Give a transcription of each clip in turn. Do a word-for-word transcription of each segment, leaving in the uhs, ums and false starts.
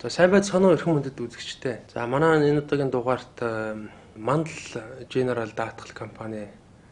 За сайн байд соноо эрхэм мөндөд үзэгчтэй. За манай энэ удаагийн дугаарт Mandal General даатгал компани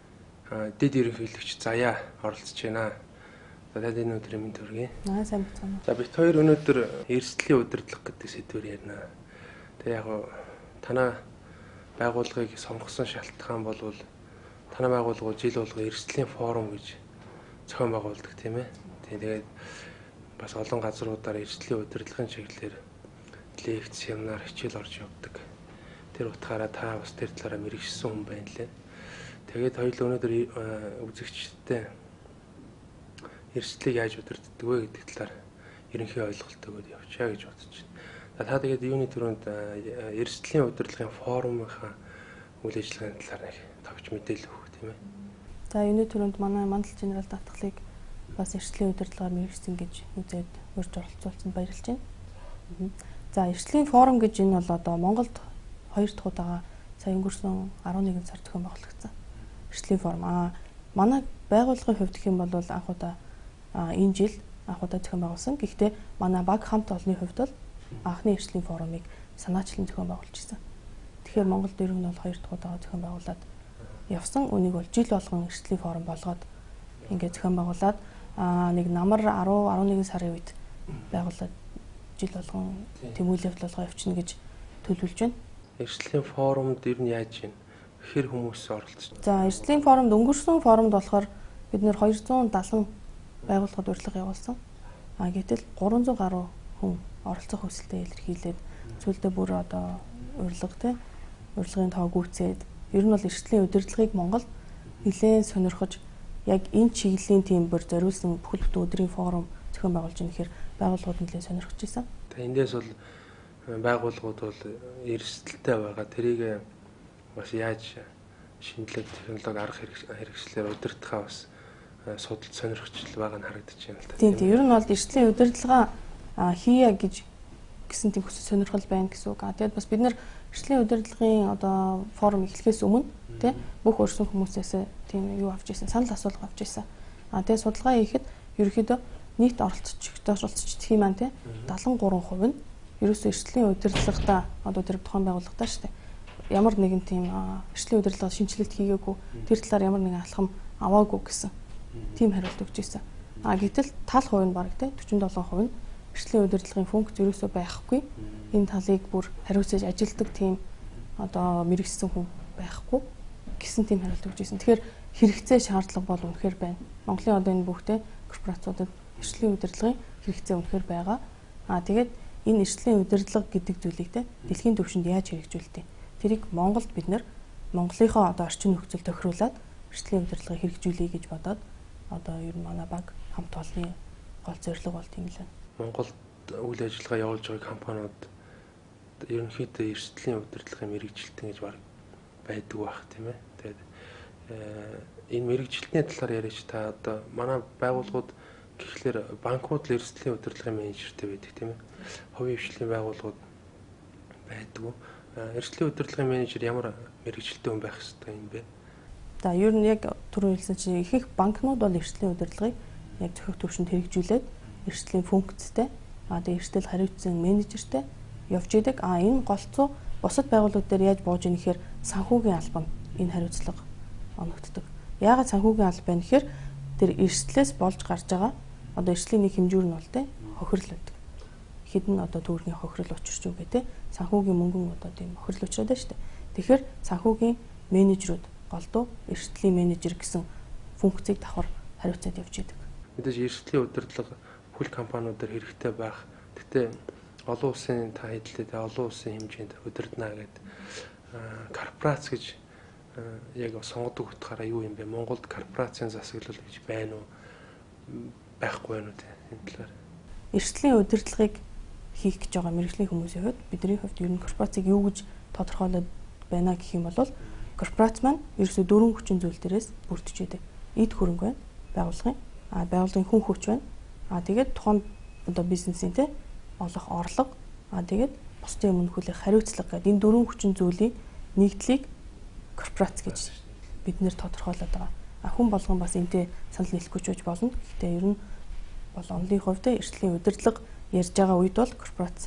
дэд ерөнхийлөгч Заяа оролцож байна. За тэгээд энэ өдрийн мэнд хүргэе. Аа сайн байна. За бид хоёр өнөөдөр эрсдлийн удирдлага гэдэг сэдвээр ярина. Тэгээ яг танаа байгууллагыг сонгосон шалтгаан бол танаа байгууллага жил болго эрсдлийн форум гэж зохион байгуулдаг тийм ээ. Тэгээд бас олон газруудаар эрсдлийн удирдлагын чиглэлээр лекц, семинар, хичээл орж явдаг. Тэр утгаараа та бас тэр талаараа мэрэгшсэн хүн байна лээ. Тэгээд хоёул өнөөдөр үзэгчтэй эрсдлийг яаж удирддаг вэ гэдэг талаар ерөнхий ойлголт өгөөд явчаа гэж бодож байна. За та тэгээд юуны төрөнд эрсдлийн удирдлагын форумынхаа үйл ажиллагааны талаар нэг товч мэдээлэл өгөх тийм ээ. За юуны төрөнд манай Mandal General даатгалыг бас эрсдлийн удирдлагаар мэрэгсэн гэж үзээд урьж оролцуулсан баярлж байна. За эрсдлийн форум гэж энэ бол одоо Монголд хоёр дахь удаага сая өнгөрсөн арван нэгэн сар зохион байгуулагдсан. Эрсдлийн форум аа манай байгууллагын хувьд гэх юм бол анх удаа энэ жил анх удаа зохион байгуулсан. Гэхдээ манай баг хамт олонны хувьд бол анхны эрсдлийн форумыг санаачлан зохион байгуулж ирсэн. Тэгэхээр Монголд ер нь бол хоёр дахь удаага зохион байгуулад явсан. Үнийг бол жил болгон эрсдлийн форум болгоод ингээд зохион байгуулад аа нэг намар арван арван нэгэн сарын үед байгуулад жил болгон тэмүүлэл болгоо явуулна гэж төлөвлөж байна. Эрсдлийн форумд ер нь яаж байна? Хэр хүмүүс оролцож байна? За эрсдлийн форумд өнгөрсөн форумд болохоор бид нэр хоёрзуун даалан байгууллагад урилга явуулсан. А гэтэл гурван зуун гаруй хүн оролцох хүсэлтэд илэрхийлээд зүйлдээ бүр одоо урилга те урилгын тоо гүйцээд ер нь бол эрсдлийн удирдлагыг Монголд нэлээд сонирхож яг энэ чиглэлийн тийм бүр зориулсан бүхэл бүтэн өдрийн форум зохион байгуулж байгаа гэхээр байгууллагууд нэлээд сонирхож байсан. Тэгээ эндээс бол байгууллагууд бол эрсдэлтэй байгаа. Тэрийг бас яаж шинжлэх технологи арга хэрэгслээр удирдахаа бас судалж сонирхч байгаа нь харагдаж байна л да. Тийм тийм ер нь бол эрсдлийн удирдлага хийя гэж гэсэн тийм хүсэл сонирхол байна гэсэн үг. Тэгээд бас бид нэр эрсдлийн удирдлагын одоо форум эхлэхээс өмнө тий бүх өрсөн хүмүүсээс тийм юу авч ирсэн, санал асуулга авч ирсэн. А тэгээд судалгаа хийхэд ерөөхдөө нийт оролцогчдоос оролцогчдын маань тий дагалан гурван хувь нь ерөөсөө эрсдлийн удирдлагатаа одоо тэр тухайн байгууллагатаа шүү дээ. Ямар нэгэн тийм эрсдлийн удирдлага шинжилэлт хийгээгүй тэр талаар ямар нэгэн алхам аваагүй гэсэн тийм хариулт өгч ирсэн. А гэтэл тал хувь нь баг тий дөрвөн долоо хувь нь эрсдлийн удирдлагын функц ерөөсөө байхгүй. Энэ талыг бүр хариуцаж ажилдаг тийм одоо мэрэгсэн хүн байхгүй гэсэн тийм хариулт өгч ирсэн. Тэгэхээр хэрэгцээ шаардлага бол үнэхээр байна. Монголын одоо энэ бүхтэй корпорациудад эрсдлийн удирдлагын хэрэгцээ үнэхээр байгаа. Аа тэгээд энэ эрсдлийн удирдлага гэдэг зүйлийг те дэлхийн түвшинд яаж хэрэгжүүлдэг? Тэрийг Монголд бид нэр Монголынхоо одоо орчин нөхцөл тохируулаад эрсдлийн удирдлагыг хэрэгжүүлэе гэж бодоод одоо ер нь манай баг хамт олонны гол зорилго бол тийм л байна. Монголд үйл ажиллагаа явуулж байгаа компаниуд ерөнхийдөө эрсдлийн удирдлагын мэрэгжилтэн гэж баг байдаг байх тийм ээ. Тэгээд энэ мэрэгжилтний талаар яриач та одоо манай байгууллагууд гэхлээр банкуд л эрсдлийн удирдлагын менежертэй байдаг тийм ээ. Хувийн хвшлийн байгууллагууд байдаг. Эрсдлийн удирдлагын менежер ямар мэрэгжилтэй хүн байх ёстой юм бэ? За ер нь яг түрүү хэлсэн чинь ихэнх банкнууд бол эрсдлийн удирдлагыг яг зөвхөн төвшөнд хэрэгжүүлээд эрсдлийн функцтэй а тэгээ эрсдэл хариуцсан менежертэй явж идэг. А энэ голцоо бусад байгууллагууд дээр яаж бууж ийн гэхээр санхүүгийн албан энэ хариуцлага оногддог. Яагаад санхүүгийн албан байна гэхээр тэр эрсдлээс болж гарч байгаа одоо эрсдлийн нэг хэмжүүр нь бол тэ хохирол байдаг. Хэдэн одоо төгрөгийн хохирол учирч юу гэдэг санхүүгийн мөнгөн одоо тийм хохирол учраад байна шүү дээ. Тэгэхээр санхүүгийн менежерүүд голдуу эрсдлийн менежер гэсэн функцийг давхар хариуцаад явж идэг. Мэдээж эрсдлийн удирдлага бүхэл компаниудаар хэрэгтэй байх. Гэхдээ олон улсын та хэдлээ олон улсын хэмжээнд удирдана гэдэг корпорац гэж яг сонгодог утгаараа юу юм бэ? Монголд корпорацийн засаглал гэж байна уу? Байхгүй байна уу те энэ талаар. Эрсдлийн удирдлагыг хийх гэж байгаа мэргэжлийн хүмүүсийн хувьд бидний хувьд ер нь корпорацийг юу гэж тодорхойлоод байна гэх юм бол корпорац маань ерөөсөө дөрвөн хүчин зүйл дээрээс бүрдэж байдаг. Эд хөрөнгө байна, байгууллагын, а байгууллагын хүн хүч байна. А тэгээд тухайн одоо бизнесийн те олох орлого, а тэгээд бусдын өмнө хүлээх хариуцлага гэдэг энэ дөрвөн хүчин зүйлийн нэгдлийг корпорац гэж бид нэр тодорхойлоод байгаа. А хүн болгон бас энтэй санал нийлэхгүй ч болно. Гэхдээ ер нь бол онлын хувьд эрсдлийн удирдлага ярьж байгаа үед бол корпорац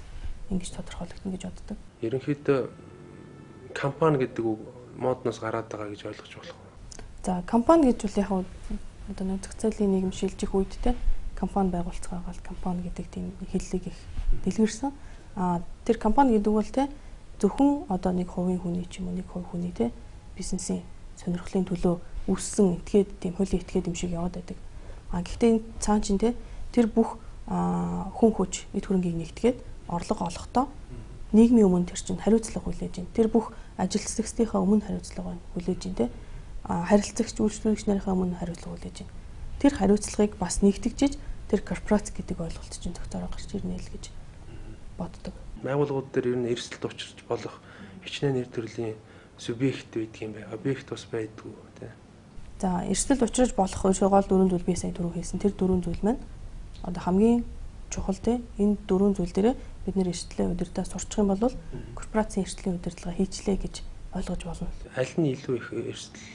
ингэж тодорхойлогдно гэж боддог. Ерөнхийдөө компани гэдэг үг модноос гараад байгаа гэж ойлгож болох уу? За компани гэж бол яг одоо нэг зах зээлийн нийгэм шилжих үед те компани байгуулцгаагаа компани гэдэг тийм хэллэг их дэлгэрсэн. А тэр компани гэдэг бол те зөвхөн одоо нэг хувийн хүний ч юм уу нэг хувь хүний те бизнесийн сонирхлын төлөө үүссэн этгээд тийм хуулийн этгээд юм шиг яваад байдаг. А гэхдээ энэ цаан чинь те тэр бүх хүн хүч эд хөрөнгийг нэгтгээд орлого олохдоо нийгмийн өмнө тэр чинь хариуцлага хүлээж байна. Тэр бүх ажилтнуудынхаа өмнө хариуцлага хүлээж байна те харилцагч үйлчлүүлэгч нарынхаа өмнө хариуцлага хүлээж байна. Тэр хариуцлагыг бас нэгтгэжиж тэр корпорац гэдэг ойлголт чинь тогтоороо гарч ирнэ л гэж боддог. Байгууллагууд дээр ер нь эрсдэлд учирч болох хичнээн нэр төрлийн субъект байдаг юм байна. Объект бас байдгүй тий. За эрсдэлд учраж болох гол дөрвөн зүйл би сая түрүү хэлсэн. Тэр дөрвөн зүйл маань одоо хамгийн чухал тий энэ дөрвөн зүйл дээр бид нэр эрсдлийн удирдаа сурчих юм бол корпорацийн эрсдлийн удирдлага хийчлээ гэж ойлгож болно. Аль нь илүү их эрсдэл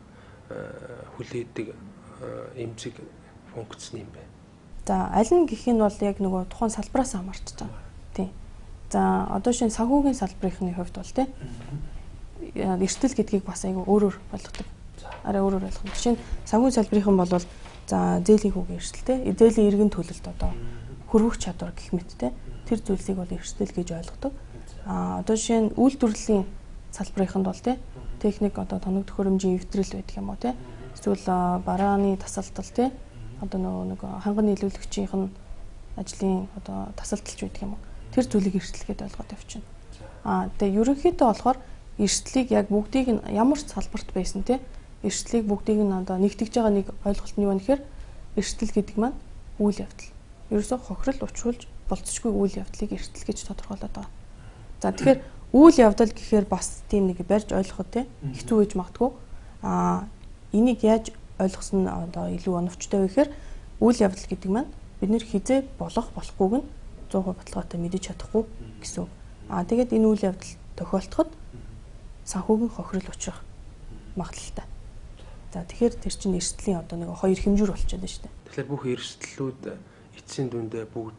хүлээдэг эмзэг функц юм бэ? За аль нь гэх нь бол яг нөгөө тухайн салбараас хамаарч байгаа. Тий. За одоо шинэ санхүүгийн салбарын хувьд бол тий эрсдэл гэдгийг бас айгүй өөрөөр ойлгодог. Арай өөрөөр ойлгох. Жишээ нь санхүүгийн салбарын бол за зээлийн хүүгийн эрсдэл тий зээлийн иргэн төлөлт одоо хөрвөх чадвар гэх мэт тий тэр зүйлсийг бол эрсдэл гэж ойлгодог. А одоо жишээ нь үйлдвэрлэлийн салбарын бол тий техник одоо тоног төхөөрөмжийн эвдрэл байдаг юм уу тий эсвэл барааны тасалтал тий одоо нөгөө нэг ханган нийлүүлэгчийн ажлын одоо тасалталч байдаг юм уу тэр зүйлийг эрсдэл гэдээ ойлгоод явчихна. Аа тэгээ ерөнхийдөө болохоор эрсдлийг яг бүгдийг нь ямар ч салбарт байсан тий эрсдлийг бүгдийг нь одоо нэгтгэж байгаа нэг ойлголт нь юу вэ гэхээр эрсдэл гэдэг маань үйл явдал. Ерөөсөө хохирол учруулж болцсохгүй үйл явдлыг эрсдэл гэж тодорхойлоод байгаа. За тэгэхээр үйл явдал гэхээр бас тийм нэг барьж ойлгоход тий хэцүү гэж магадгүй. Аа энийг яаж ойлгосон нь одоо илүү оновчтой вэ гэхээр үйл явдал гэдэг маань бид нэр хизээ болох болохгүйг нь сто процент баталгаатай мэдэж чадахгүй гэсэн үг. Аа тэгээд энэ үйл явдал тохиолдоход санхүүгийн хохирол учрах магадлалтай. За тэгэхээр тэр чинь эрсдлийн одоо нэг хоёр хэмжүүр болчиход байна шүү дээ. Тэгэхээр бүх эрсдлүүд эцсийн дүндээ бүгд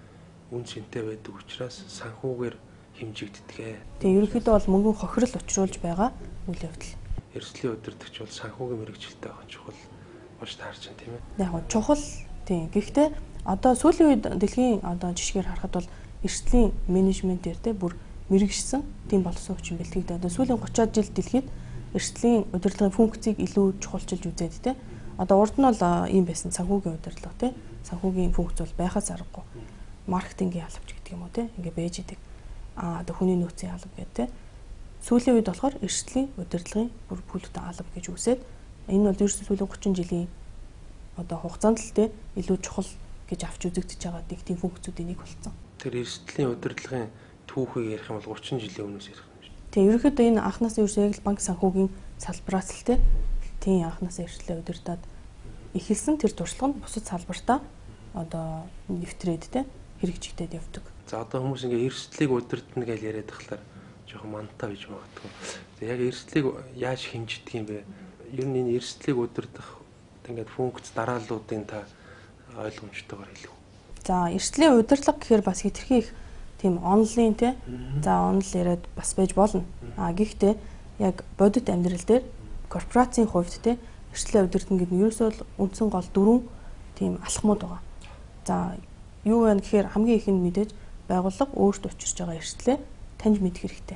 үн цэнтэй байдаг учраас санхүүгээр хэмжигддэг. Тэгээ ерөнхийдөө бол мөнгөн хохирол учруулж байгаа үйл явдал. Эрсдлийн удирдагч бол санхүүгийн мэрэгчлэлтэй байгаа чухал болж таарч байна тийм ээ. Яг нь чухал тийм. Гэхдээ одоо сүүлийн үед дэлхийн одоо жишгээр харахад бол эрсдлийн менежментээр те бүр мэрэгшсэн тийм болсон хүчин бэлтгэгдээ. Одоо сүүлийн гучаад жил дэлхийд эрсдлийн удирдлагын функцийг илүү чухалчилж үзээд те. Одоо урд нь бол ийм байсан санхүүгийн удирдлага те. Санхүүгийн функц бол байхаас аргагүй. Маркетингийн албач гэдэг юм уу те. Ингээ байж идэг. Аа одоо хүний нөөцийн алба гэдэг те. Сүүлийн үед болохоор эрсдлийн удирдлагын бүр бүлэгт алба гэж үсээд энэ бол ерөөсөө сүүлийн гучин жилийн одоо хугацаанд л те илүү чухал гэж авч үзэгдэж байгаа нэг тийм функцүүдийн нэг болсон. Тэр эрсдлийн удирдлагын түүхийг ярих юм бол гучин жилийн өмнөөс ярих юм шүү. Тэгээ ерөнхийдөө энэ анхнаасаа ерөөсөө яг л банк санхүүгийн салбараас л те тийм анхнаасаа эрсдлээ удирдаад эхэлсэн тэр туршлага нь бусад салбартаа одоо нэвтрээд те хэрэгжигдээд явдаг. За одоо хүмүүс ингээ эрсдлийг удирдна гэж яриад тахлаар жоохон мантаа гэж магадгүй. Яг эрсдлийг яаж хэмждэг юм бэ? Ер нь энэ эрсдлийг удирдах ингээд функц дарааллуудын та ойлгомжтойгоор хэлв. За эрсдлийн удирдлага гэхээр бас хэтэрхий их тийм онлайн те за онл яриад бас байж болно. А гэхдээ яг бодит амьдрал дээр корпорацийн хувьд те эрсдлийн удирдна гэдэг нь ерөөсөө үндсэн гол дөрвөн тийм алхмууд байгаа. За юу вэ гэхээр хамгийн ихэнд мэдээж байгууллага өөртөө учирч байгаа эрсдлээ таньж мэдэх хэрэгтэй.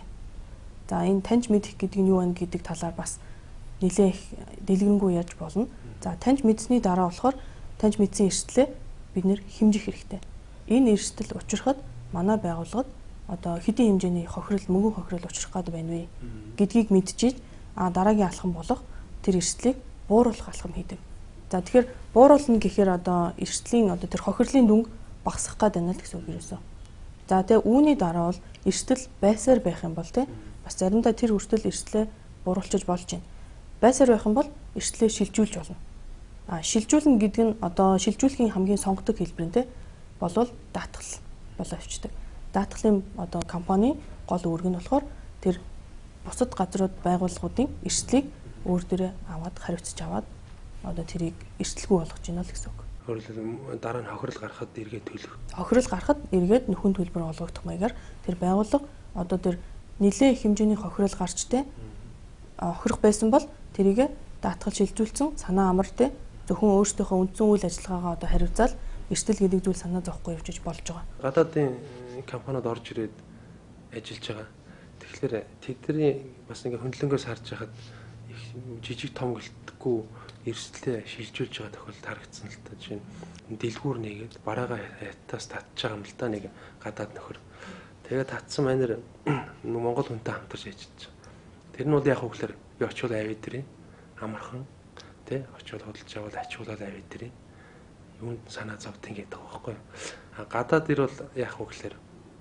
За энэ таньж мэдэх гэдэг нь юу вэ гэдэг талаар бас нэлээ их дэлгэрэнгүй яаж болно. За таньж мэдсэний дараа болохоор таньж мэдсэн эрсдлээ бид нэр хэмжих хэрэгтэй. Энэ эрсдэл учрахад манай байгууллагад одоо хэдийн хэмжээний хохирол мөнгөн хохирол учрах гад байна вэ гэдгийг мэдчихэж а дараагийн алхам болох тэр эрсдлийг бууруулах алхам хийдэг. За тэгэхээр бууруулна гэхээр одоо эрсдлийн одоо тэр хохирлын дүнг багасгах гад байна л гэсэн үг юусэн. За тэгээ үүний дараа бол эрсдэл байсаар байх юм бол те бас заримдаа тэр хүртэл эрсдлээ бууруулчих болж байна. Байсаар байх юм бол эрсдлээ шилжүүлж болно. А шилжүүлнэ гэдэг нь одоо шилжүүлэхийн хамгийн сонгодог хэлбэр нь те болвол даатгал болоо авчдаг. Даатгалын одоо компани гол үүрэг нь болохоор тэр бусад газрууд байгууллагуудын эрсдлийг өөр дөрөө аваад хариуцж аваад одоо тэрийг эрсдэлгүй болгож байна л гэсэн үг. өөрөлдөл дараа нь хохирол гарахад эргээд төлөх. Хохирол гарахад эргээд нөхөн төлбөр олгогдох маягаар тэр байгууллага одоо тэр нэлээ их хэмжээний хохирол гарч тэ хохирох байсан бол тэрийг даатгал шилжүүлсэн санаа амар тэ зөвхөн өөрсдийнхөө үндсэн үйл ажиллагаагаа одоо хариуцаал эрсдэл гэдэг зүйл санаа зовхгүй явж болж байгаа. Гадаадын компаниуд орж ирээд ажиллаж байгаа. Тэгэхээр тэдний бас ингээ хөндлөнгөөс харж байхад их жижиг том гэлтгүй эрсдлээ шилжүүлж байгаа тохиолдол харагдсан л та. Жишээ нь дэлгүүр нэгээд бараагаа хятаас татж байгаа юм л та нэг гадаад нөхөр. Тэгээд татсан манер Монгол хүнтэй хамтарч ажиллаж байгаа. Тэр нь бол яг хөглөр би очиод авид тэрийн амархан тий очиод худалдаж аваад ачуулаад авид тэрийн юунд санаа зовд ингээд байгаа байхгүй юу. А гадаад ир бол яг хөглөр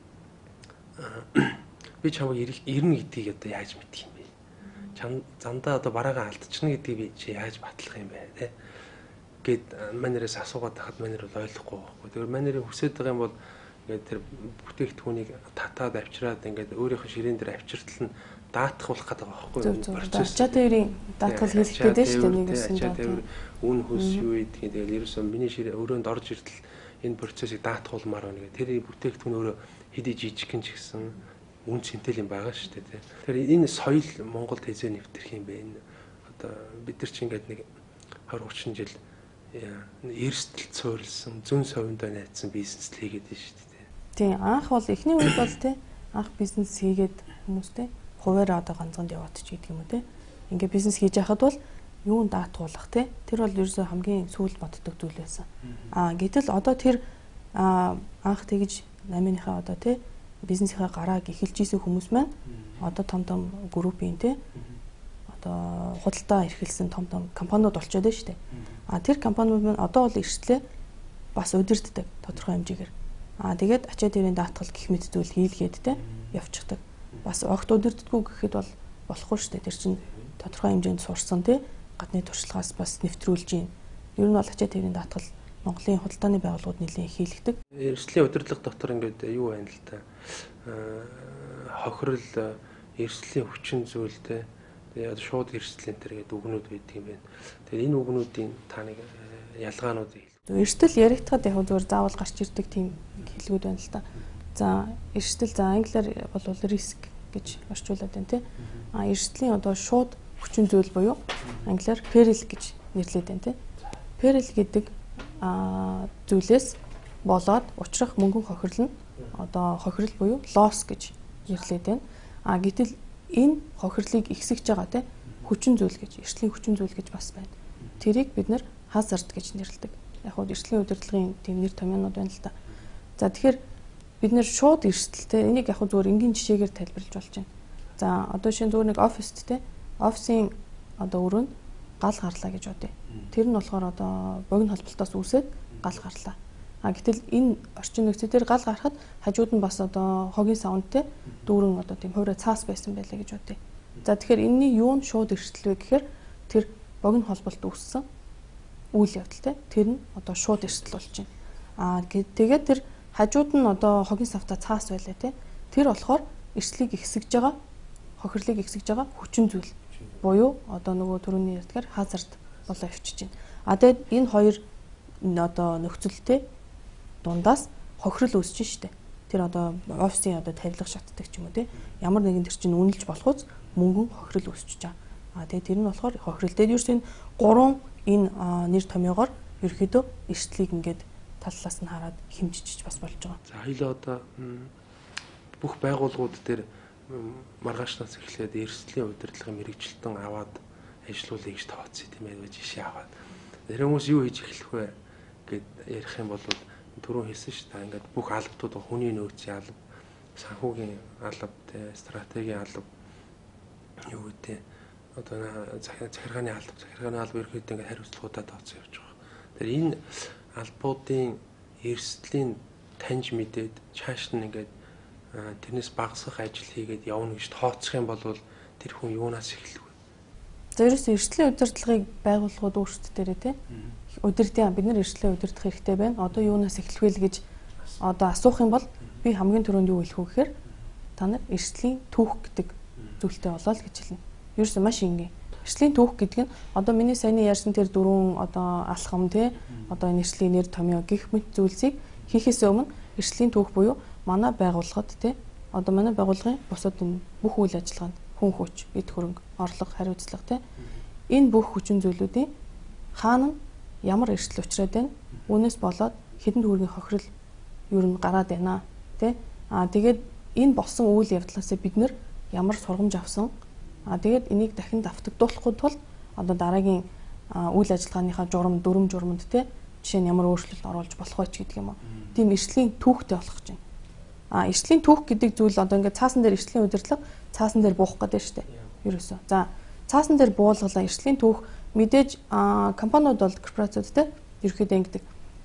би чамайг ирнэ гэдгийг одоо яаж мэдэх юм бэ? Чам зандаа одоо бараагаа алдчихна гэдгийг би чи яаж батлах юм бэ те? Гэт манерээс асуугаад тахад манер бол ойлгохгүй байхгүй. Тэгэхээр манерын хүсэж байгаа юм бол ингээд тэр бүтээгдэхүүнийг татаад авчираад ингээд өөрийнхөө ширээн дээр авчиртал нь даатгуулах гэдэг байгаа байхгүй. Процесс. Ачаа тээврийн даатгал хийх гэдэг шүү дээ нэг юм даа. Тээвэр үн хөлс юу гэдгийг тэгэл ерөөсөө миний ширээ өрөөнд орж иртэл энэ процессыг даатгуулмаар байна гэх. Тэр бүтээгдэхүүн өөрөө хэдий жижиг гэн ч гэсэн үн цэнтэл юм байгаа шүү дээ. Тэгэхээр энэ соёл Монголд хэзээ нэвтрэх юм бэ? Энэ одоо бид нар чинь ингээд нэг двадцать тридцать жил эрсдэл цуурилсан, зүүн совиндоо найдсан бизнес л хийгээд байна шүү дээ. Тийм анх бол эхний үед бол тий анх бизнес хийгээд хүмүүстэй хуваараа одоо ганцганд яваад ч гэдэг юм уу тий. Ингээ бизнес хийж байхад бол юун даатгуулах тий. Тэр бол ерөөсөө хамгийн сүүл боддог зүйл байсан. Аа гэтэл одоо тэр анх тэгж намынхаа одоо тий бизнесийнхаа гарааг эхэлж исэн хүмүүс маань одоо том том группийн тий одоо худалдаа эрхэлсэн том том компаниуд болчиход байна шүү дээ. А тэр компаниуд маань одоо бол эрсдлээ бас удирддаг тодорхой хэмжээгээр. А тэгээд ачаа тээврийн даатгал гэх мэт зүйл хийлгээд тий явчихдаг. Бас огт удирддаггүй гэхэд бол болохгүй шүү дээ. Тэр чинь тодорхой хэмжээнд сурсан тий гадны туршлагаас бас нэвтрүүлж юм. Ер нь бол ачаа тээврийн даатгал Монголын худалдааны байгууллагууд нэлээд хийлэгдэг. Эрсдлийн удирдлага дотор ингээд юу байна л та. Хохирол, эрсдлийн хүчин зүйлтэй тэгээд шууд эрсдлийн тэр гэдэг үгнүүд байдаг юм байна. Тэгээд энэ үгнүүдийн та нэг ялгаануудыг хэлв. Эрсдэл яригдахад яг зөвөр заавал гарч ирдэг тийм хэлгүүд байна л та. За эрсдэл за англиар бол риск гэж орчуулад байна тий. А эрсдлийн одоо шууд хүчин зүйл буюу англиар peril гэж нэрлэдэг байна тий. Peril гэдэг а зүйлээс болоод учрах мөнгөн хохирол нь одоо хохирол буюу loss гэж нэрлэдэг байна. А гэтэл энэ хохирлыг ихсэж байгаа те хүчин зүйл гэж эрсдлийн хүчин зүйл гэж бас байна. Тэрийг бид нэр hazard гэж нэрлэдэг. Яг хөө эрсдлийн удирдлагын тийм нэр томьёонууд байна л да. За тэгэхээр бид нэр шууд эрсдэлтэй энийг яг хөө зүгээр энгийн жишээгээр тайлбарлаж болж байна. За одоо шинэ зүгээр нэг оффист те офисын одоо өрөөнд гал гарлаа гэж бодъё. Тэр нь болохоор одоо богино холболтоос үүсээд гал гарлаа. А гэтэл энэ орчин нөхцөлөөр гал гарахад хажууд нь бас одоо хогийн савнтай дүүрэн одоо тийм хуурай цаас байсан байлаа гэж бодъё. За тэгэхээр энэний юу нь шууд эрсдэл вэ гэхээр тэр богино холболт үүссэн үйл явдалтай тэр нь одоо шууд эрсдэл болж байна. А тэгээд тэр хажууд нь одоо хогийн савтай цаас байлаа те. Тэр болохоор эрсдлийг ихсэж байгаа хохирлыг ихсэж байгаа хүчин зүйл буюу одоо нөгөө түрүүний ярьдгаар hazard болоо явчихж байна. А тэгээд энэ хоёр одоо нөхцөлтэй дундаас хохирол үүсэж штэ. Тэр одоо офисын одоо тавилга шатдаг ч юм уу те. Ямар нэгэн төр чинь үнэлж болохоос мөнгөн хохирол үүсэж байгаа. А тэгээд тэр нь болохоор хохирол. Тэгээд ерөөс энэ гурван энэ нэр томьёогоор ерөөхдөө эрсдлийг ингээд таллаас нь хараад хэмжиж бас болж байгаа. За хоёлоо одоо бүх байгууллагууд дээр маргаашнаас эхлээд эрсдлийн удирдлагын мэрэгчлэлтэн аваад ажиллуулъя гэж тооцсон тийм ээ жишээ аваад. Тэр хүмүүс юу хийж эхлэх вэ гэд ярих юм бол түрүүн хэлсэн шүү дээ. Ингээд бүх албатууд хүний нөөцийн алба, санхүүгийн алба, стратегийн алба юу гэдэг одоо захиргааны алба, захиргааны алба ерөөхдөө ингээд хариуцлагуудаа тооцсон явж байгаа. Тэр энэ албуудын эрсдлийн таньж мэдээд чааш нь ингээд тэрнээс багасгах ажил хийгээд явна гэж тооцох юм бол тэр хүн юунаас эхлэх вэ? За ерөөсөө эрсдлийн удирдлагыг байгууллагууд өөрсдөө тий удирдъя бид нар эрсдлээ удирдах хэрэгтэй байна. Одоо юунаас эхлэх вэ гэж одоо асуух юм бол би хамгийн түрүүнд юу хэлэх вэ гэхээр та нар эрсдлийн түүх гэдэг зүйлтэй болоо л гэж хэлнэ. Ерөөсөө маш энгийн. Эрсдлийн түүх гэдэг нь одоо миний саяны ярьсан тэр дөрвөн одоо алхам те одоо нэршлийн нэр томьёо гих мэт зүйлсийг хийхээс өмнө эрсдлийн түүх буюу манай байгууллагад те одоо манай байгууллагын бусад энэ бүх үйл ажиллагаанд хүн хүч, эд хөрөнгө, орлого, хариуцлага те энэ бүх хүчин зүйлүүдийн хаана ямар эрсдэл учраад байна? Үүнээс болоод хэдэн төгрөгийн хохирол ер нь гараад байна те аа тэгээд энэ болсон үйл явдлаас бид нэр ямар сургамж авсан. А тэгээд энийг дахин давтагдуулахгүй тул одоо дараагийн үйл ажиллагааныхаа журам дүрм журманд те жишээ нь ямар өөрчлөлт оруулж болох вэ ч гэдэг юм уу. Тийм эрсдлийн түүхтэй болох гэж байна. А эрсдлийн түүх гэдэг зүйл одоо ингээд цаасан дээр эрсдлийн удирдлага цаасан дээр буух гэдэг шүү дээ. Ерөөсөө. За цаасан дээр буулгалаа эрсдлийн түүх мэдээж компаниуд бол корпорациуд те ерөөхдөө ингэдэг.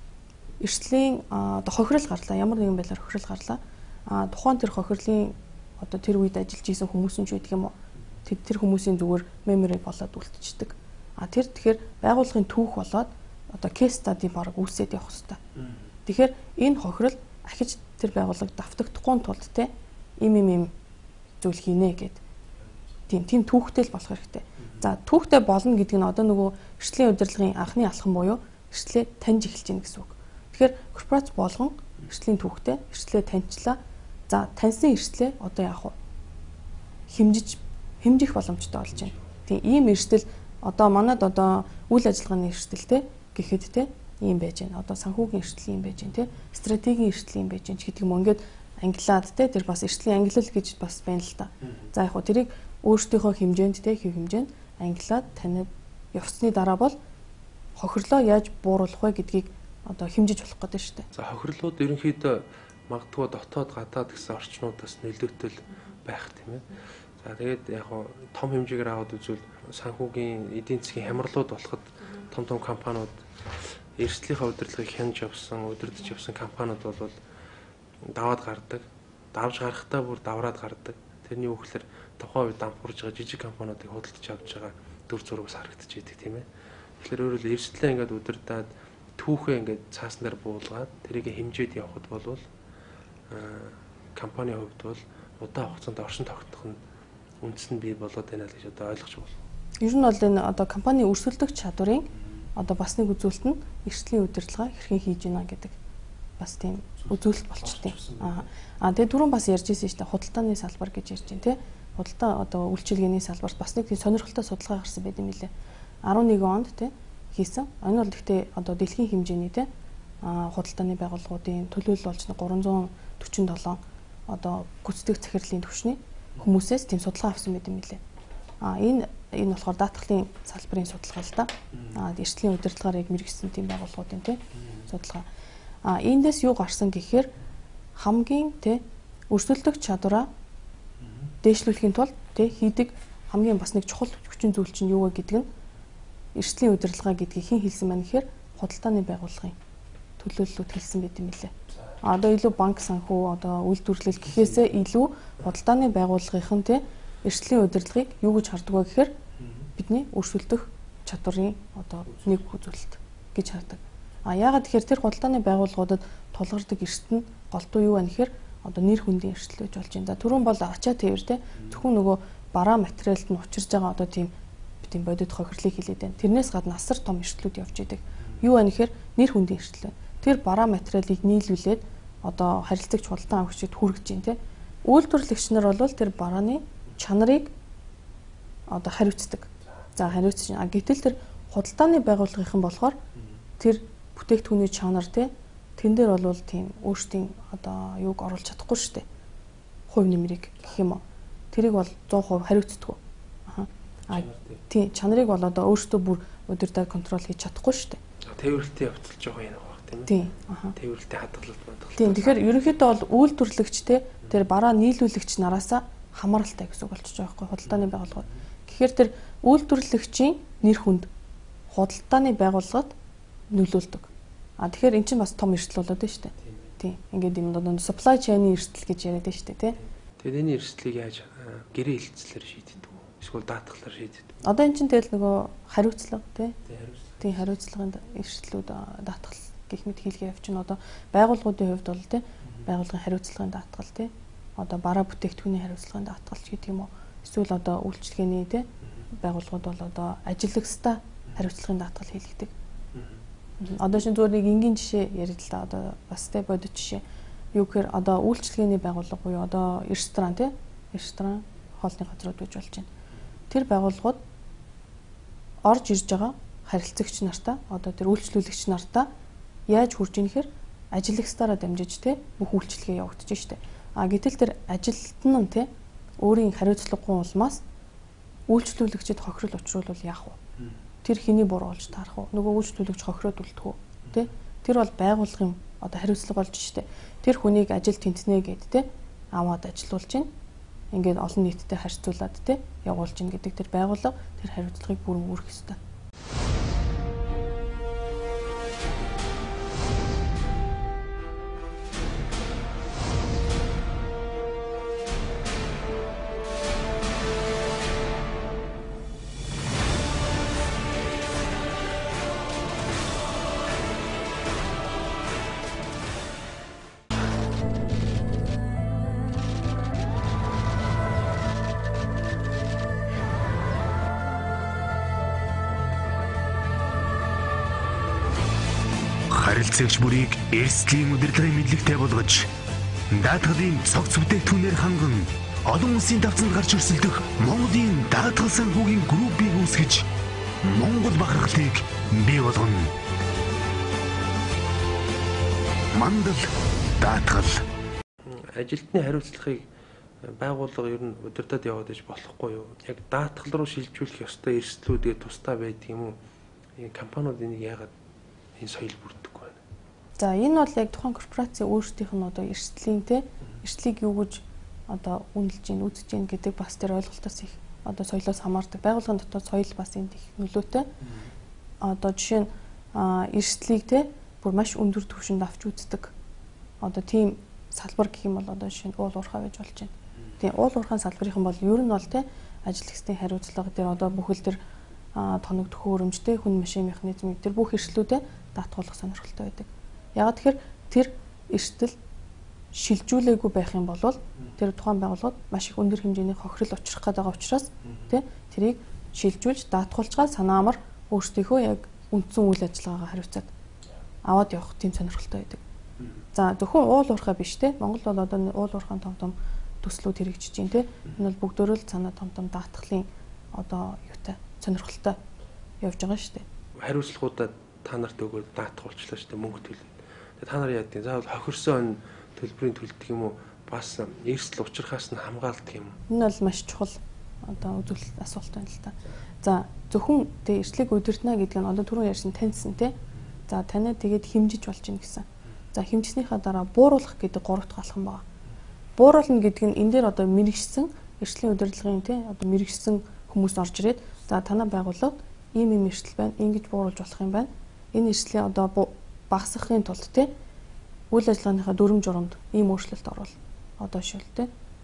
Эрсдлийн одоо хохирол гарлаа. Ямар нэгэн байдлаар хохирол гарлаа. А тухайн тэр хохирлын одоо тэр үед ажиллаж исэн хүмүүс нь ч байдаг юм уу? Тэр хүмүүсийн зүгээр мемори болоод үлдчихдэг. А тэр тэгэхээр байгууллагын түүх болоод одоо кейс стади баг үүсээд явах хэрэгтэй. Тэгэхээр энэ хохирол ахиж тэр байгууллага давтагдахгүй тулд те им им им зүйл хийнэ гэд. Тийм тийм түүхтэй л болох хэрэгтэй. За түүхтэй болно гэдэг нь одоо нөгөө эрсдлийн удирдлагын анхны алхам буюу эрсдлээ таньж эхэлж гин гэсэн үг. Тэгэхээр корпорац болгон эрсдлийн түүхтэй эрсдлээ таньчлаа. За таньсан эрсдлээ одоо яах вэ? Хэмжиж хэмжих боломжтой болж байна. Тийм ийм эрсдэл одоо манад одоо үйл ажиллагааны эрсдэлтэй гэхэд те ийм байж байна. Одоо санхүүгийн эрсдэл ийм байж байна те. Стратегийн эрсдэл ийм байж байна гэдэг юм. Ингээд англиад те тэр бас эрсдлийн ангилал гэж бас байна л та. За яг хөө тэрийг өөрсдийнхөө хэмжээнд те хэв хэмжээнд англиад танид явцсны дараа бол хохирлоо яаж бууруулах вэ гэдгийг одоо хэмжиж болох гэдэг шүү дээ. За хохирлууд ерөнхийдөө магадгүй дотоод гадаад гэсэн орчнуудаас нөлөөтэй байх тийм ээ. За тэгээд яг гоо том хэмжээгээр аваад үзвэл санхүүгийн эдийн засгийн хямралууд болоход том том компаниуд эрсдлийнхаа удирдлагыг хянж явсан, удирдах явсан компаниуд бол даваад гардаг. Давж гарахтаа бүр давраад гардаг. Тэрний үгээр тухайн үед дампуурж байгаа жижиг компаниудыг худалдаж авч байгаа дүр зураг харагдаж идэг тийм ээ. Тэгэхээр өөрөөр эрсдлээ ингээд удирдаад түүхээ ингээд цаасан дээр буулгаад тэрийг хэмжээд явхад бол компани хувьд бол удаан хугацаанд оршин тогтнох нь үндэс нь бий болоод байна л гэж одоо ойлгож байна. Ер нь бол энэ одоо компани өрсөлдөх чадварын одоо бас нэг үзүүлэлт нь эрсдлийн удирдлага хэрхэн хийж байна гэдэг бас тийм үзүүлэлт болчтой. Аа а тэгээ түрүүн бас ярьж ирсэн шүү дээ худалдааны салбар гэж ярьж байна тий. Худалдаа одоо үйлчилгээний салбарт бас нэг тийм сонирхолтой судалгаа гарсан байт юм лээ. арван нэгэн онд тий хийсэн. Энэ бол гэхдээ одоо дэлхийн хэмжээний тий а худалдааны байгууллагуудын төлөөлөл болж гурван зуун дөрвөн седем одоо гүйцэтгэх захирлын түвшний хүмүүсээс тийм судалгаа авсан байт юм лээ. А энэ энэ болохоор даатгалын салбарын судалгаа л да. А эрсдлийн удирдлагаар яг мэргэжсэн тийм байгууллагуудын тий судалгаа. А эндээс юу гарсан гэхээр хамгийн тий өрсөлдөх чадвараа дээшлүүлэхийн тулд тий хийдэг хамгийн бас нэг чухал хүчин зүйл чинь юу вэ гэдэг нь эрсдлийн удирдлага гэдгийг хэн хэлсэн байна гэхээр худалдааны байгууллагын төлөөллүүд хэлсэн байт юм лээ. А одоо илүү банк санхүү одоо үйлдвэрлэл гэхээсээ илүү худалдааны байгууллагын тий эрсдлийн удирдлагыг юу гэж хардаг вэ гэхээр бидний өрсөлдөх чадварын одоо нэг үзүүлэлт гэж хардаг. А яагаад тэгэхээр тэр худалдааны байгууллагуудад тулгардаг эрсдэл нь голдуу юу вэ гэхээр одоо нэр хүндийн эрсдэл гэж болж байна. За түрүүн бол ачаа тээвэр те зөвхөн нөгөө бараа материалд нь учирж байгаа одоо тийм тийм бодит хохирлыг хэлээд байна. Тэрнээс гадна асар том эрсдлүүд явж идэг. Юу вэ гэхээр нэр хүндийн эрсдэл байна. Тэр бараа материалыг нийлүүлээд одоо харилцагч худалдан авагчид хүргэж байна те. Үйлдвэрлэгч нар бол тэр барааны чанарыг одоо хариуцдаг. За хариуцж байна. Гэтэл тэр худалдааны байгууллагын болохоор тэр бүтээгдэхүүний чанар те тэн дээр бол тийм өөрсдийн одоо юуг оруулж чадахгүй шүү дээ. Хувь нэмрийг гэх юм уу. Тэрийг бол сто процент хариуцдаг. Аха. А тийм чанарыг бол одоо өөрсдөө бүр удирдах контрол хийж чадахгүй шүү дээ. Тээвэрлэлтийн явцлж байгаа юм байна тийм ээ. Тийм. Аха. Тээвэрлэлтийн хадгалалт бодлого. Тийм. Тэгэхээр ерөнхийдөө бол үйлдвэрлэгч те тэр бараа нийлүүлэгч нараасаа хамааралтай гэсэн үг болчихж байгаа байхгүй худалдааны байгууллагууд. Тэгэхээр тэр үйлдвэрлэгчийн нэр хүнд худалдааны байгууллагад нөлөөлдөг. А тэгэхээр эн чинь бас том эрсдэл болоод байна шүү дээ. Тийм. Ингээд юм одоо supply chain-ийн эрсдэл гэж яриад байна шүү дээ, тий. Тэгээд энэ эрсдлийг яаж гэрээ хилцлээр шийддэг вэ? Эсвэл даатгалаар шийддэг? Одоо эн чинь тэгэл нөгөө хариуцлага, тий. Тийм хариуцлагын эрсдлүүд даатгал гэх мэт хийлгээ явчихна. Одоо байгууллагуудын хувьд бол тий байгууллагын хариуцлагын даатгал тий. Одоо бараа бүтээгдэхүүний хариуцлагын даатгалч гэдэг юм уу? Эсвэл одоо үйлчлэгээний тий байгууллагууд бол одоо ажиллагчдаа хариуцлагын даатгал хийлгдэг. Одоо шинэ зүгээр нэг энгийн жишээ ярил л да одоо бас тэ бодит жишээ. Юу гэхээр одоо үйлчлэгээний байгууллага буюу одоо ресторан тий ресторан хоолны газрууд гэж болж байна. Тэр байгууллагууд орж ирж байгаа харилцагч нартаа одоо тэр үйлчлүүлэгч нартаа яаж хүрж ийнэхээр ажиллагчдаараа дамжиж тий бүх үйлчлэгээ явагдаж штэ. А гэтэл тэр ажилтан нь тий өөрийн хариуцлагагүй улмаас үйлчлүүлэгчид хохирол учруулвал яах вэ? Тэр хэний буруу болж таарах вэ? Нөгөө үйлчлүүлэгч хохироод үлдэх үү? Тэ? Тэр бол байгууллагын одоо хариуцлага болж штэ. Тэр хүнийг ажил тэнцнэ гэд тэ аваад ажилуулж гин. Ингээд олон нийттэй харьцуулаад тэ явуулж гин гэдэг тэр байгууллага тэр хариуцлагыг бүрэн үүрэх ёстой. Харилцагч бүрийг эрсдлийн удирдлагын мэдлэгтэй болгож даатгалын цогц бүтээгдэхүүнээр ханган олон улсын давцанд гарч өрсөлдөх Монголын даатгал санхүүгийн группийг үүсгэж Монгол бахархлыг бий болгоно. Мандал даатгал. Ажилтны хариуцлагыг байгууллага ер нь удирдах яваад иж болохгүй юу? Яг даатгал руу шилжүүлэх ёстой эрсдлүүдээ тусдаа байдаг юм уу? Энэ компаниуд энийг яагаад энэ соёл бүрддэггүй байна? За энэ бол яг тухайн корпорацийн өөрсдийнх нь одоо эрсдлийн те эрсдлийг юу гэж одоо үнэлж гин үзэж гин гэдэг бас тэр ойлголтоос их одоо соёлоос хамаардаг. Байгууллагын дотоод соёл бас энд их нөлөөтэй. Одоо жишээ нь эрсдлийг те бүр маш өндөр түвшинд авч үздэг. Одоо тийм салбар гэх юм бол одоо жишээ нь уул уурхай гэж болж байна. Тийм уул уурхайн салбарын бол ер нь бол те ажилчдын хариуцлага дээр одоо бүхэл тэр тоног төхөөрөмжтэй хүн машин механизмыг тэр бүх эрсдлүүдэд даатгуулах сонирхолтой байдаг. Яг тэгэхээр тэр эрсдэл шилжүүлээгүй байх юм бол тэр тухайн байгууллагад маш их өндөр хэмжээний хохирол учрах гэдэг учраас тий тэрийг шилжүүлж даатгуулж санаа амар өөрсдийнхөө яг үндсэн үйл ажиллагаагаа хариуцаад аваад явах тийм сонирхолтой байдаг. За зөвхөн уул уурхай биш тий Монгол бол одоо уул уурхайн том том төслүүд хэрэгжиж байна тий энэ бол бүгдөө л санаа том том даатгалын одоо юутай сонирхолтой явж байгаа шүү дээ. Хариуцлагуудаа та нарт өгөөд даатгуулчлаа шүү дээ мөнгө төлөв. Тэгээ та нар яа гэдэг заавал хохирсон төлбөрийн төлдөг юм уу? Бас эрсдэл учрахаас нь хамгаалдаг юм. Энэ бол маш чухал одоо үзүүлэлт асуулт байна л та. За зөвхөн тэ эрсдлийг удирдна гэдэг нь одоо түрүү ярьсан таньсан тий. За танаа тэгээд хэмжиж болж гин гэсэн. За хэмжснийхаа дараа бууруулах гэдэг гурав дахь алхам байна. Бууруулна гэдэг нь энэ дээр одоо мэрэгчсэн эрсдлийн удирдлагын тий одоо мэрэгчсэн хүмүүс орж ирээд за танаа байгууллага ийм ийм эрсдэл байна. Ингэж бууруулж болох юм байна. Энэ эрсдлийг одоо багасгахын тулд тий үйл ажиллагааныхаа дүрм журамд ийм өөрчлөлт оруулах. Одоо шил тий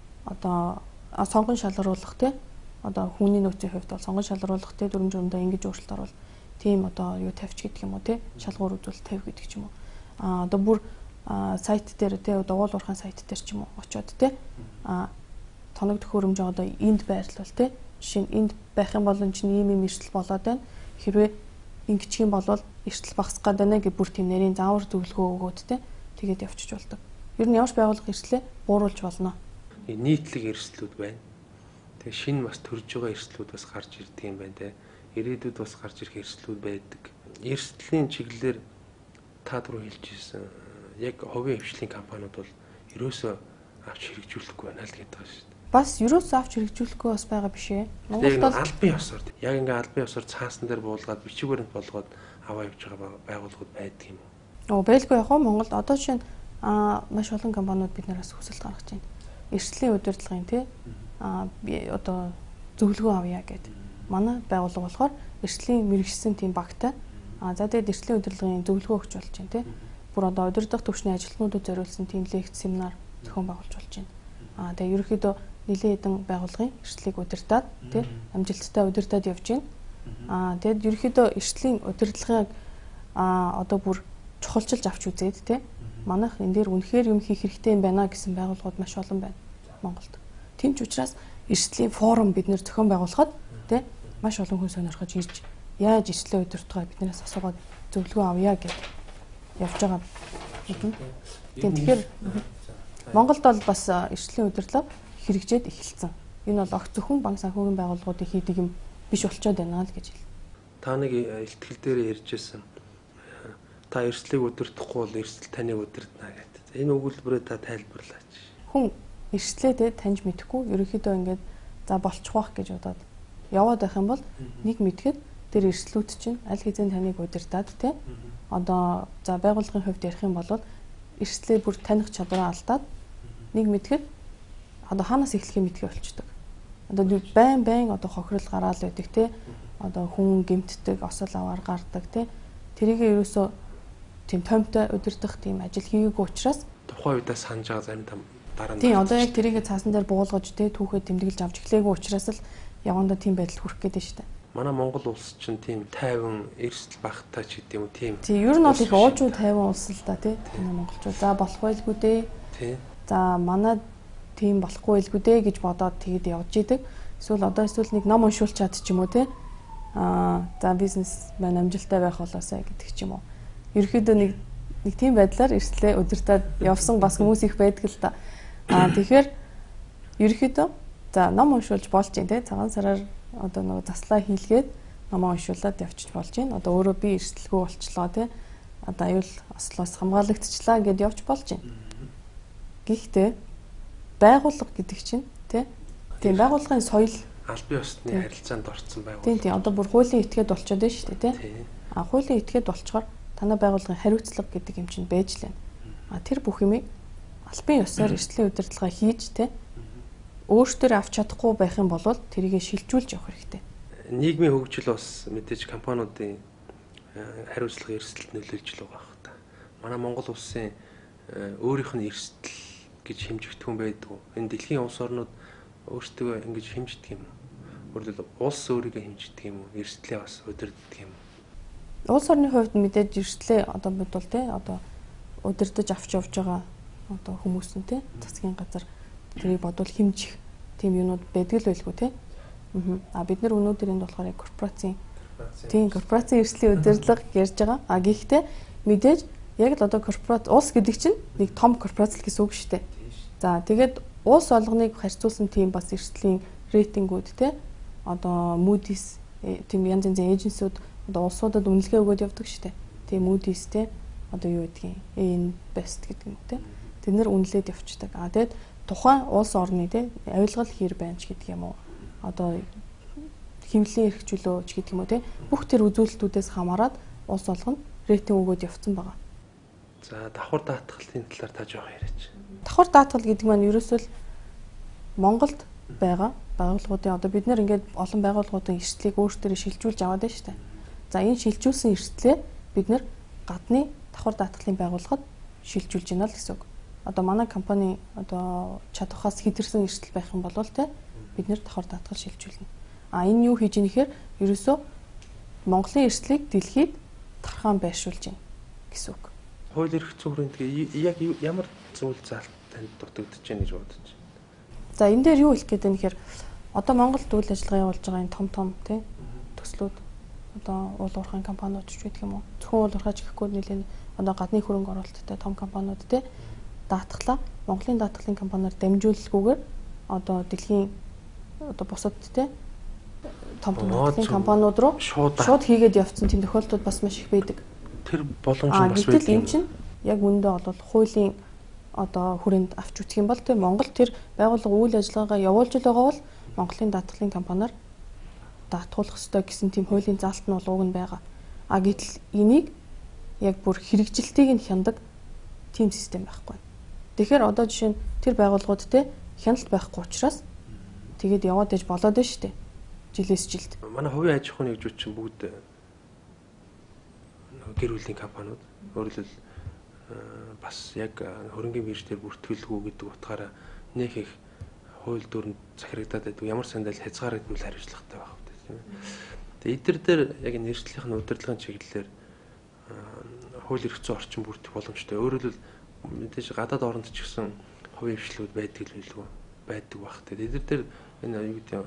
одоо сонгон шалгаруулах тий одоо хүний нөөцийн хувьд бол сонгон шалгаруулах тий дүрм журамдаа ингэж өөрчлөлт оруулах. Тийм одоо юу тавьч гэдэг юм уу тий шалгуур үзүүл тавь гэдэг ч юм уу. А одоо бүр сайт дээр тий одоо уул уурхайн сайт дээр ч юм уу очиод тий а тоног төхөөрөмж одоо энд байрлал тий жишээ нь энд байх юм бол чинь ийм ийм эрсдэл болоод байна. Хэрвээ ингэчих юм бол эрсдэл багасгах гээд байна гэж бүр тийм нэрийн заавар зөвлөгөө өгөөд тий тэгээд явчих болдог. Ер нь ямар ч байгууллага эрсдлээ бууруулж болно. Нийтлэг эрсдлүүд байна. Тэгээ шинэ бас төрж байгаа эрсдлүүд бас гарч ирдэг юм байна те. Ирээдүйд бас гарч ирэх эрсдлүүд байдаг. Эрсдлийн чиглэлээр та түрүү хэлжсэн яг хувийн хвшлийн компаниуд бол ерөөсөө авч хэрэгжүүлэхгүй байна л гэдэг шүү дээ. Бас ерөөсөө авч хэрэгжүүлэхгүй бас байгаа биш ээ. Монголд бол албан ёсоор яг ингээ албан ёсоор цаасан дээр буулгаад бичигээрээ болгоод аваа явж байгаа байгууллагууд байдаг юм уу? Оо байлгүй яг нь Монголд одоо жишээ нь аа маш олон компаниуд бид нараас хүсэлт гаргаж байна. Эрсдлийн удирдлагын тий аа одоо зөвлөгөө авъя гэдэг. Манай байгууллага болохоор эрсдлийн мэрэгчсэн тийм багтай аа за тэгээд эрсдлийн удирдлагын зөвлөгөө өгч болж байна тий. Бүр одоо удирдах төвчний ажилтнуудад зориулсан тийм лекц семинар зохион байгуулж болж байна. Аа тэгээд ерөнхийдөө нэлээд хэдэн байгууллагын эрсдлийг удирдаад тий амжилттай удирдаад явж байна. Аа тэгээд ерөнхийдөө эрсдлийн удирдлагыг аа одоо бүр чухалчилж авч үзээд тий манайх энэ дээр үнэхээр юм хийх хэрэгтэй юм байна гэсэн байгууллагууд маш олон байна Монголд. Тийм ч учраас эрсдлийн форум бид нэр зохион байгуулахад тий маш олон хүн сонирхож ирж яаж эрсдлээ удирдахаа биднээс асуугаад зөвлөгөө авъя гэж явж байгаа. Тийм тэгэхээр Монголд бол бас эрсдлийн удирдлага хэрэгжээд эхэлсэн. Энэ бол огт зөвхөн банк санхүүгийн байгууллагуудын хийдэг юм биш болчиход байна л гэж хэлсэн. Та нэг ихтгэл дээр ярьжсэн. Та эрсдлийг удирдахгүй бол эрсдэл таныг удирдана гэдэг. Энэ өгүүлбэрээ та тайлбарлаач. Хүн эрсдлээ таньж мэдэхгүй ерөнхийдөө ингээд за болчих واخ гэж бодоод яваад байх юм бол нэг мэдхэд тэр эрсдлүүд чинь аль хэзээ таныг удирдаад тий. Одоо за байгууллагын хувьд ярих юм бол эрсдлээ бүр таних чадвараа алдаад нэг мэдхэд одоо хаанаас эхлэхээ мэдхий болчдөг. Одоо байн байн одоо хохирол гараал байдаг тий. Одоо хүн гэмтдэг, осол аваар гардаг тий. Тэрийгээ ерөөсөө тийм томтой удирдах тийм ажил хийгээгүй учраас тухайн үедээ санаж байгаа зарим там дараа нь. Тийм одоо яг тэрийгээ цаасан дээр буулгаж тий түүхээ тэмдэглэж авч эхлэегүй учраас л явандаа тийм байдал хүрэх гээд байна шүү дээ. Манай Монгол улс чинь тийм тайван эрсдэл багтаа ч гэдэг юм тийм. Тийм ер нь бол их уужуу тайван улс л да тий. Монголчууд за болох байлгүй дээ. Тий. За манай тийм болохгүй байлгүй дээ гэж бодоод тэгээд явж идэг. Эсвэл одоо эсвэл нэг ном уншуулж чад ч юм уу тий. Аа за бизнес маань амжилттай байх болоосай гэдэг ч юм уу. Ерөөхдөө нэг нэг тийм байдлаар эрсдлээ удирдаад явсан бас хүмүүс их байдаг л да. Аа тэгэхээр ерөөхдөө за ном уншуулж болж юм тий. Цагаан сараар одоо нэг заслаа хийлгээд ном уншуулад явчих болж байна. Одоо өөрөө би эрсдэлгүй болчлоо тий. Одоо аюул ослоос хамгаалагдчихлаа гэд явж болж байна. Гэхдээ байгууллага гэдэг чинь тий. Тийм байгууллагын соёл аль бие усны харилцаанд орсон байгууллага. Тийм тийм одоо бүр хуулийн этгээд болчиход байна шүү дээ тий. А хуулийн этгээд болчоор танай байгууллагын хариуцлага гэдэг юм чинь байж лээ. А тэр бүх юмыг албан ёсоор эрсдлийн удирдлагаа хийж тий өөртөө авч чадахгүй байх юм бол тэрийгэ шилжүүлж явах хэрэгтэй. Нийгмийн хөгжил бас мэдээж компаниудын хариуцлага эрсдэлд нөлөөлж л байгаа хэрэг та. Манай Монгол улсын өөрийнх нь эрсдэл гэж хэмжигдэх хүн байдгүй. Энэ дэлхийн улс орнууд өөрсдөө ингэж хэмждэг юм. Өөрөлд улс өөрийгөө хэмждэг юм уу? Эрсдлээ бас удирддаг юм. Улс орны хувьд мэдээж эрсдлээ одоо бид бол тий одоо удирдах авч явж байгаа одоо хүмүүс нь тий засгийн газар тэрийг бодвол хэмжих тийм юмуд байдаг л байлгүй тий. Аа бид нар өнөөдөр энд болохоор яг корпорацийн тийм корпорацийн эрсдлийн удирдлага ярьж байгаа. А гэхдээ мэдээж яг л одоо корпорац улс гэдэг чинь нэг том корпорац л гэсэн үг шүү дээ. За тэгээд улс олгоныг харьцуулсан тийм бас эрсдлийн рейтингүүд тий одоо Moody's тийм янз янзын эйженсүүд одоо улсуудад үнэлгээ өгөөд явдаг шүү дээ. Тийм Moody's тий одоо юу гэдгийг A N Best гэдэг юм тий. Тэд нар үнэлээд явцдаг. А тэгээд тухайн улс орны тий авилгал хэр байна ч гэдэг юм уу. Одоо хэмнэлийн эрхчлөө ч гэдэг юм уу тий бүх тэр үзүүлэлтүүдээс хамаарат улс олгоно рейтинг өгөөд явцсан байгаа. За давхар даатгалын талаар та жоох яриач. Давхар даатгал гэдэг маань ерөөсөө л Монголд байгаа байгууллагуудын одоо бид нэр ингээд олон байгууллагуудын эрсдлийг өөрсдөө шилжүүлж аваад байна шүү дээ. За энэ шилжүүлсэн эрсдлээ бид нэр гадны давхар даатгалын байгууллагад шилжүүлж гинэ л гэсэн үг. Одоо манай компани одоо чадвахаас хэтэрсэн эрсдэл байх юм бол те бид нэр давхар даатгал шилжүүлнэ. А энэ юу хийж ийн гэхээр ерөөсөө Монголын эрсдлийг дэлхийд тархаан байршуулж гин гэсэн үг. Хууль эрх зүйн тэгээ яг ямар зүйл заалт танд дутагдж байна гэж бодож байна. За энэ дээр юу хэлэх гээд байна гэхээр одоо Монголд үйл ажиллагаа явуулж байгаа энэ том том тий төслүүд одоо уул уурхайн компаниуд ч гэдэг юм уу. Зөвхөн уул уурхайч гэхгүй нэлийн одоо гадны хөрөнгө оруулалттай том компаниуд тий даатгалаа Монголын даатгалын компаниар дамжуулалгүйгээр одоо дэлхийн одоо бусад тий том том даатгалын компаниуд руу шууд хийгээд явцсан тийм тохиолдлууд бас маш их байдаг. Тэр боломж бас байдаг. Гэтэл энэ чинь яг үүндээ бол хуулийн одоо хүрээнд авч үзэх юм бол тэр Монгол тэр байгууллага үйл ажиллагаагаа явуулж л байгаа бол Монголын даатгалын компаниар даатгуулах ёстой гэсэн тийм хуулийн заалт нь бол уг нь байгаа. А гэтэл энийг яг бүр хэрэгжилтийг нь хяндаг тийм систем байхгүй. Тэгэхээр одоо жишээ нь тэр байгууллагууд те хяналт байхгүй учраас тэгээд яваад иж болоод байна шүү дээ. Жилээс жилд. Манай хувийн аж ахуйн нэгжүүд чинь бүгд гэр бүлийн компаниуд өөрөлдөл бас яг хөрөнгөний биржээр бүртгэлгүй гэдэг утгаараа нэг их хууль дүрэнд захирагдаад байдаг. Ямар сандал хязгаарлагдмал хариуцлагатай байх хэрэгтэй тийм ээ. Тэгээ эдгээр дээр яг энэ эрсдлийнх нь удирдлагын чиглэлээр хууль эрх зүйн орчин бүрдэх боломжтой. Өөрөөр хэлбэл мэдээж гадаад оронд ч гэсэн хувийн хвшлүүд байдаг л билгүй. байдаг бах. Тэгээд эдгээр энэ юу гэдэг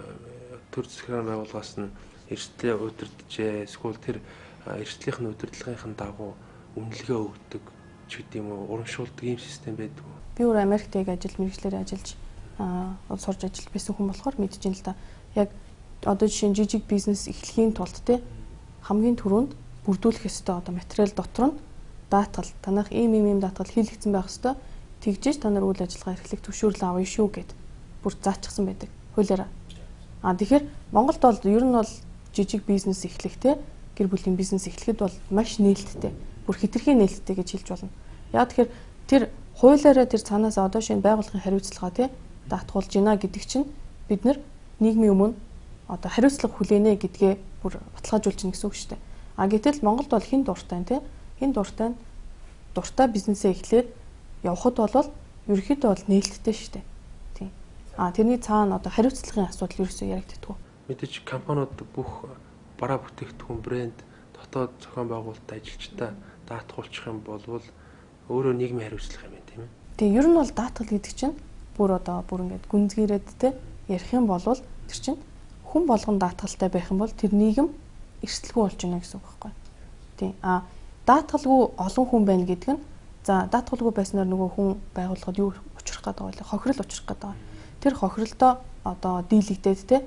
төр засгийн байгууллагаас нь эрсдлээ удирдахжээ. Эсвэл тэр эрсдлийнх нь удирдлагын дагуу үнэлгээ өгдөг ч гэдэм үү, урамшуулдаг ийм систем байдаг уу? Би өөр Америкт яг ажил мэргэжлэр ажиллаж аа сурж ажиллаж байсан хүн болохоор мэдэж байна л да. Яг одоо жишээ нь жижиг бизнес эхлэхийн тулд те хамгийн түрүүнд бүрдүүлэх ёстой одоо материал дотор нь даатгал танах ийм ийм ийм даатгал хийлэгдсэн байх ёстой. Тэгжээж та нар үйл ажиллагаа эрхлэх зөвшөөрөл авъя шүү гэд бүр заачсан байдаг хуулиараа. Аа тэгэхээр Монголд бол ер нь бол жижиг бизнес эхлэх те гэр бүлийн бизнес эхлэхэд бол маш нээлттэй. Бүр хэтэрхий нээлттэй гэж хэлж болно. Яг тэгэхээр тэр хуулиараа тэр цаанаас одоо шинэ байгууллагын хариуцлага те даатгуулж гинэ гэдэг чинь бид нар нийгмийн өмнө одоо хариуцлага хүлээнэ гэдгээ бүр баталгаажуулж гин гэсэн үг шүү дээ. А гэтэл Монголд бол хин дуртай те хин дуртай дуртай бизнесээ эхлээд явхад бол ерөөхдөө бол нээлттэй шүү дээ. Тийм. А тэрний цаана одоо хариуцлагын асуудал ерөөсөө яригддаг. Мэдээж компаниуд бүх бараа бүтээгдэхүүн брэнд дотоод зохион байгуулалтад ажилчдаа даатгуулчих юм бол өөрөө нийгмийн хариуцлага юм байна тийм ээ. Тийм ер нь бол даатгал гэдэг чинь бүр одоо бүр ингээд гүнзгийрээд те ярих юм бол тэр чинь хүн болгон даатгалтай байх юм бол тэр нийгэм эрсдэлгүй болж байна гэсэн үг байхгүй. Тийм. А даатгалгүй олон хүн байна гэдэг нь за даатгалгүй байснаар нөгөө хүн байгууллагад юу учрах гэдэг вэ? Хохирол учрах гэдэг. Тэр хохиролдоо одоо дийлэгдээд те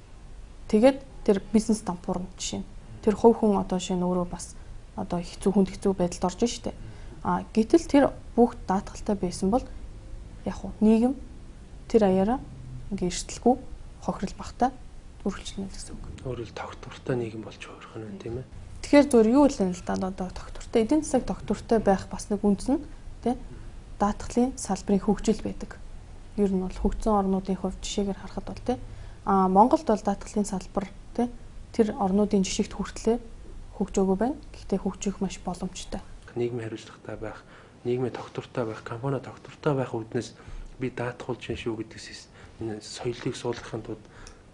тэгээд тэр бизнес дампуурна жишээ. Тэр хувь хүн одоо шинэ өөрөө бас одоо хэцүү хүнд хэцүү байдалд орж штэ. А гэтэл тэр бүх даатгалтай байсан бол яг уу нийгэм тэр аяараа ингээ эрсдэлгүй хохирол багтаа үргэлжлэнэ гэсэн үг. Өөрөөр тогтвортой нийгэм болж хувирах нь тийм ээ. Тэгэхээр зөв юу л юм л да одоо тогтвортой эдийн засаг тогтвортой байх бас нэг үндэс нь тий даатгалын салбарын хөгжил байдаг. Ер нь бол хөгжсөн орнуудын хувьд жишээгээр харахад бол тий а Монголд бол даатгалын салбар тий тэр орнуудын жишгт хүртлээ хөгжөөгөө байна. Гэхдээ хөгжих маш боломжтой. Нийгмийн хариуцлагатай байх, нийгмийн тогтвортой байх, компани тогтвортой байх үүднээс би даатгуулж байна шүү гэдгээс энэ соёлыг суулгахын тулд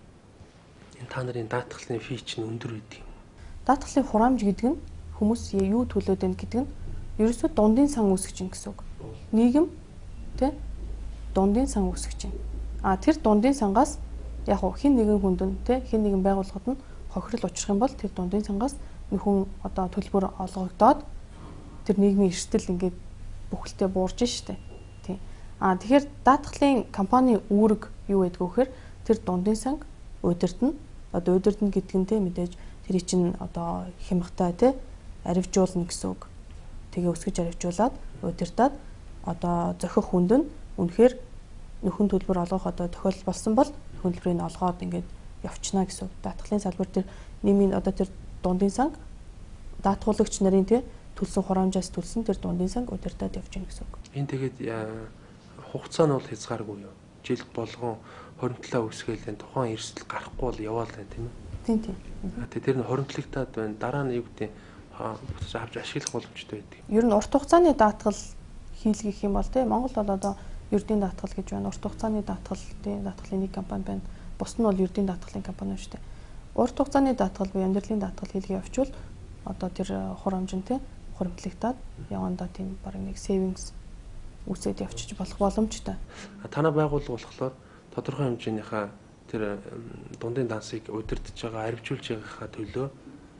энэ та нарын даатгалын фи чинь өндөр байдаг юм. Даатгалын хураамж гэдэг нь хүмүүс юу төлөөд байна гэдэг нь ерөөсөө дундын сан үүсгэж байна гэсэн үг. Нийгэм тий дундын сан үүсгэж байна. А тэр дундын сангаас яг хин нэгэн хүнд нь тий хин нэгэн байгууллагад нь хохирол учрах юм бол тэр дундын сангаас хүн одоо төлбөр олгогдоод тэр нийгмийн эрсдэл ингээд бүхэлдээ буурж штэ. Тий. А тэгэхээр даатгалын компани үүрэг юу байдг вэ гэхээр тэр дундын санг удирдна. Одоо удирдна гэдэг нь тий мэдээж тэр чинь одоо хямгатай тий аривжуулна гэсэн үг. Тэгээ өсгөж аривжуулаад удирдаад одоо зохих хүнд нь үнэхээр нөхөн төлбөр олгох одоо тохиолдол болсон бол төлбөрийг олгоод ингээд явчихна гэсэн үг. Даатгалын салбар тэр нийгмийн одоо тэр дундын санг даатгуулагч нарын тий төлсөн хураамжаас төлсөн тэр дундын санг удирдаад явж гин гэсэн үг. Энэ тэгээд хугацаа нь бол хязгааргүй юу? Жил болгон хоримтлаа үсгээл энэ тухайн эрсдэл гарахгүй бол яваал байна тийм ээ. Тийм тийм. Тэгээд тэр нь хоримтлагтаад байна. Дараа нь юу гэдэг буцаж авч ашиглах боломжтой байдаг. Ер нь урт хугацааны даатгал хийлгэх юм бол тийм Монгол бол одоо ердийн даатгал гэж байна. Урт хугацааны даатгал тийм даатгалын нэг компани байна. Бус нь бол ердийн даатгалын компани шүү дээ. Урт хугацааны даатгал буюу амьдралын даатгал хийлгээ явуучвал одоо тэр хурамжин тийм хуримтлагтаад явандаа тийм баг нэг savings үсэд явчих болох боломжтой. Танай байгууллага болохоор тодорхой хэмжээнийхээ тэр дундын дансыг удирдах байгаа, арвижуулж байгаагаа төлөө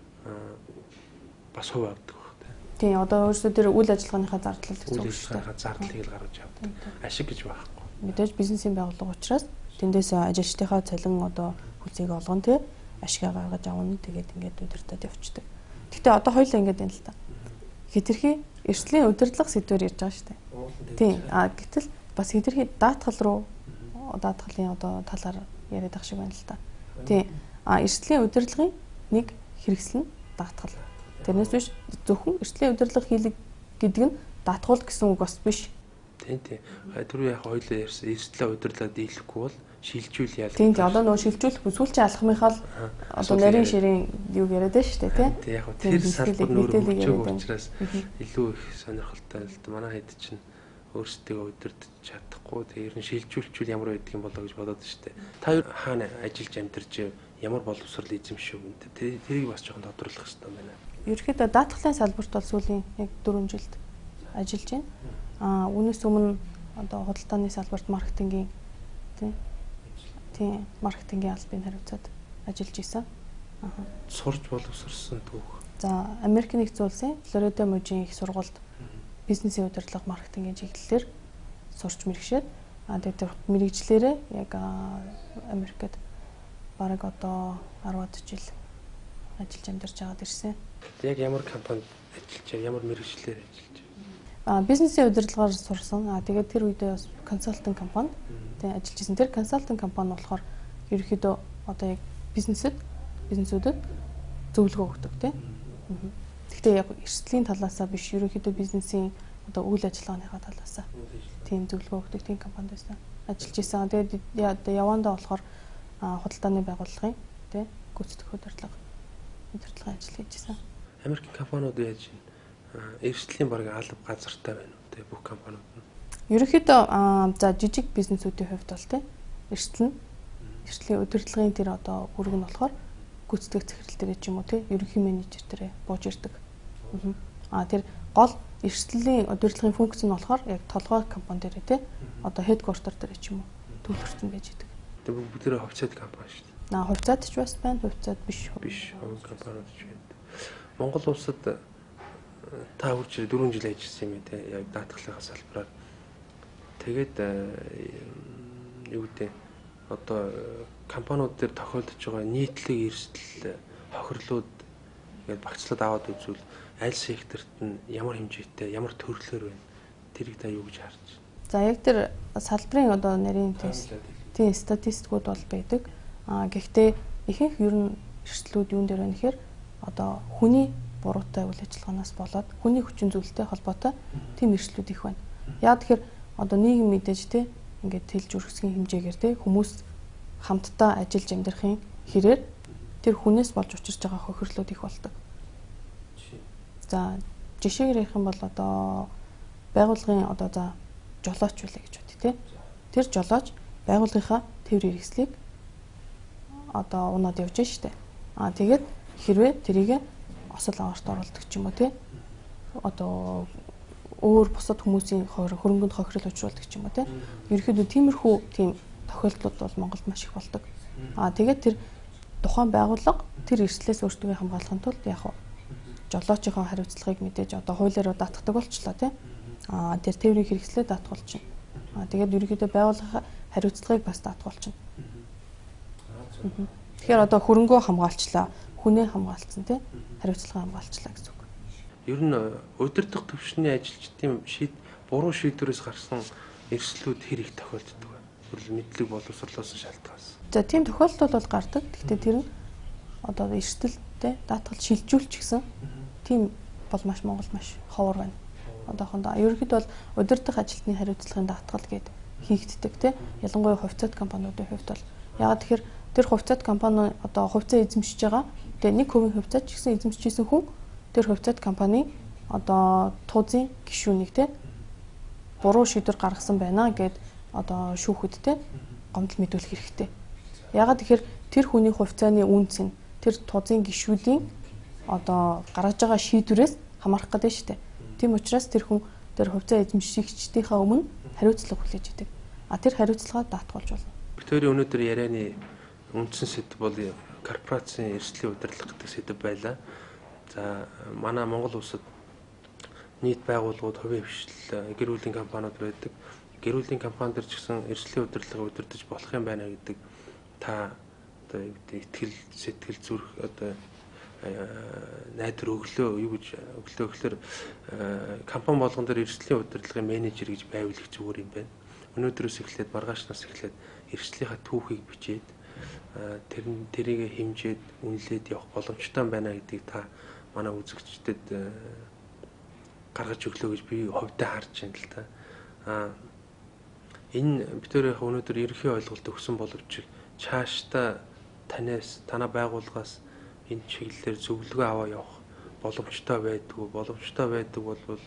бас хувь авдаг баг тийм. Одоо өөрөөсөө тэр үйл ажиллагааныхаа зардлыг гэсэн үг шүү дээ. Зардлыг л гаргаж авдаг. Ашиг гэж байхгүй. Мэдээж бизнесийн байгууллага учраас тэндээс ажилчдынхаа цалин одоо хөлсийг олгон тий ашигаа гаргаж авна. Тэгээд ингээд удирдах явцдаг. Гэтэ одоо хоёулаа ингээд байна л та. Хэтэрхий эрсдлийн удирдлага сэдвээр ярьж байгаа шүү дээ. Тийм. А гэтэл бас хэтэрхий даатгал руу даатгалын одоо талаар яриад ах шиг байна л та. Тийм. А эрсдлийн удирдлагын нэг хэрэгсэл нь даатгал. Тэрнээс биш зөвхөн эрсдлийн удирдлага хийлэг гэдэг нь даатгуул гэсэн үг бас биш. Тийм тийм. Түрүү яг хоёулаа ярьсан эрсдлээ удирдлага дийлэхгүй бол шилжүүл яа. Тийм тийм. Одоо нөгөө шилжүүлэх сүүлчийн алхмынхаа л одоо нарийн ширийн юу яриад байна шүү дээ тий. Яг тэр салбар нөр хөгжөөг учраас илүү их сонирхолтой л да. Манай хэд чинь өөрсдөө удирдах чадахгүй. Тэр нь шилжүүлчүүл ямар байдаг юм болоо гэж бодоод шүү дээ. Та хаана ажиллаж амьдарч ямар боловсрал эзэмшив үнтэй. Тэрийг бас жоохон тодруулах хэрэгтэй байна. Ерөнхийдөө даатгалын салбарт бол сүүлийн яг дөрвөн жилд ажиллаж байна. Аа үүнээс өмнө одоо худалдааны салбарт маркетингийн Тийм. Тийм, маркетингийн албаны хариуцаад ажиллаж исэн. Аа. Сурч боловсрсон түүх. За, Америк нэгдсэн улсын Флорида мужийн их сургуульд бизнесийн удирдлага маркетингийн чиглэлээр сурч мэргэшээд аа тэгээд мэргэжлээрээ яг Америкт бараг одоо арваад жил ажиллаж амьдарч байгаад ирсэн. Яг ямар компанид ажиллаж, ямар мэргэжлэр ажиллаж? Аа бизнесийн удирдлагаар сурсан. Аа тэгээд тэр үедээ бас консалтинг компанид тэг ажиллаж исэн. Тэр консалтинг компани болохоор ерөөхдөө одоо яг бизнесэд бизнесүүдэд зөвлөгөө өгдөг тийм. Гэхдээ яг эрсдлийн талаасаа биш, ерөөхдөө бизнесийн одоо үйл ажиллагааныхаа талаасаа тийм зөвлөгөө өгдөг тийм компанид байсан. Ажиллаж исэн. Тэгээд явандаа болохоор худалдааны байгууллагын тийм гүйцэтгэх удирдлага удирдлагын ажил хийж исэн. Америкийн компаниуд яаж эрсдлийн бараг алба газартай байна уу те бүх компаниуд нь? Ерөнхийдөө за жижиг бизнесүүдийн хувьд бол те эрсдэл нь эрсдлийн удирдлагын тэр одоо үүрэг нь болохоор гүйцэтгэх захирал дээр ч юм уу те ерөнхий менежер дээр бууж ирдэг. Аа тэр гол эрсдлийн удирдлагын функц нь болохоор яг толгой компани дээр те одоо headquarter дээр ч юм уу төлөвлөрсөн байж идэг. Тэр бүгд тэр хувьцаат компани шүү дээ. Аа хувьцаат ч бас байна, хувьцаат биш биш хувийн компаниуд ч байна. Монгол улсад та үржил дөрвөн жил ажилласан юм те яг даатгалынхаа салбараар. Тэгээд юу гэдэг одоо компаниуд дээр тохиолдож байгаа нийтлэг эрсдэл хохирлууд ингээд багцлаад аваад үзвэл аль секторт нь ямар хэмжээтэй, ямар төрлөөр байна. Тэрийг та юу гэж харж байна? За яг тэр салбарын одоо нарийн тест тийм статистикуд бол байдаг. Аа гэхдээ ихэнх ер нь эрсдлүүд юун дээр байна гэхээр одоо хүний буруутай үйл ажиллагаанаас болоод хүний хүчин зүйлтэй холбоотой тийм эрсдлүүд их байна. Яа тэгэхээр одоо нийгэм мэдээж те ингээд тэлж үргэсгийн хэмжээгээр те хүмүүс хамтдаа ажиллаж амьдрахын хэрээр тэр хүнээс болж учирч байгаа хохирлууд их болдог. За жишээгээр ярих юм бол одоо байгууллагын одоо за жолооч байлаа гэж бод те. Тэр жолооч байгууллагынхаа тээврийн хэрэгслийг одоо унаад явж байна шүү дээ. Аа тэгээд хэрвээ тэрийг осол аваарт оруулдаг ч юм уу те. Одоо өөр бусад хүмүүсийн хөрөнгөнд хохирол учруулдаг ч юм уу те. Ерөнхийдөө тиймэрхүү тийм тохиолдлууд бол Монголд маш их болдог. Аа тэгээд тэр тухайн байгууллага тэр эрсдлээс өөртөө хамгаалахын тулд яг жолоочийнхоо хариуцлагыг мэдээж одоо хуулиараа даатгадаг болчлоо те. Аа тэр тээврийн хэрэгслээ даатгуулчихна. Аа тэгээд ерөнхийдөө байгууллагын хариуцлагыг бас даатгуулчихна. Тэгэхээр одоо хөрөнгөө хамгаалчлаа, хүнээ хамгаалцсан те. Хариуцлага хамгаалчлаа гэсэн үг. Ер нь удирдах төвшний ажилчдын шийд буруу шийдвэрээс гарсан эрсдлүүд хэр их тохиолддог вэ? Хүрэл мэдлэг боловсруулсан шалтгаанаас. За тийм тохиолдол бол гардаг. Гэхдээ тэр нь одоо эрсдэлтэй даатгал шилжүүлч гэсэн тийм бол маш Монгол маш ховор байна. Одоохондоо ерөнхийдөө бол удирдах ажилтны хариуцлагын даатгал гэдэг хийгддэг те. Ялангуяа хувьцаат компаниудын хувьд бол яагаад тэгэхээр тэр хувьцаат компани одоо хувьцаа эзэмшиж байгаа. Тэгээ нэг хувийн хувьцаат ч гэсэн эзэмшижсэн хүн тэр хувьцаат компани одоо туузын гишүүнийг те буруу шийдвэр гаргасан байна гэд одоо шүүхэд те гомдол мэдүүлэх хэрэгтэй. Яагаад тэгэхээр тэр хүний хувьцааны үнц нь тэр туузын гишүүдийн одоо гаргаж байгаа шийдвэрээс хамаарах гэдэг шүү дээ. Тийм учраас тэр хүн тэр хувьцаа эзэмшигчдийнхаа өмнө хариуцлага хүлээж идэг. А тэр хариуцлагаа даатгуулж болно. Битүүрийн өнөөдөр ярианы үндсэн сэдэв бол корпорацийн эрсдлийн удирдлага гэдэг сэдэв байлаа. За манай Монгол улсад нийт байгууллагууд хувийн хвшил гэр бүлийн компаниуд байдаг. Гэр бүлийн компанид ч гэсэн эрсдлийн удирдлагыг удирдах болох юм байна гэдэг та одоо юу гэдэг итгэл сэтгэл зүрх одоо найдар өглөө юу гэж өглөө гэхэлэр компани болгон дээр эрсдлийн удирдлагын менежер гэж байвал их зүгээр юм байна. Өнөөдрөөс эхлээд маргаашнаас эхлээд эрсдлийнхаа түүхийг бичээд тэр тэрийг хэмжээд үнэлээд явах боломжтой байна гэдгийг та манай үзэгчдэд гаргаж өглөө гэж би хувьдаа харж байна л та. Аа энэ битүүрийн өнөөдөр ерөнхий ойлголт өгсөн боловч цаашдаа танаас танаа байгууллагаас энэ чиглэлээр зөвлөгөө аваа явах боломжтой байдгүй боломжтой байдаг бол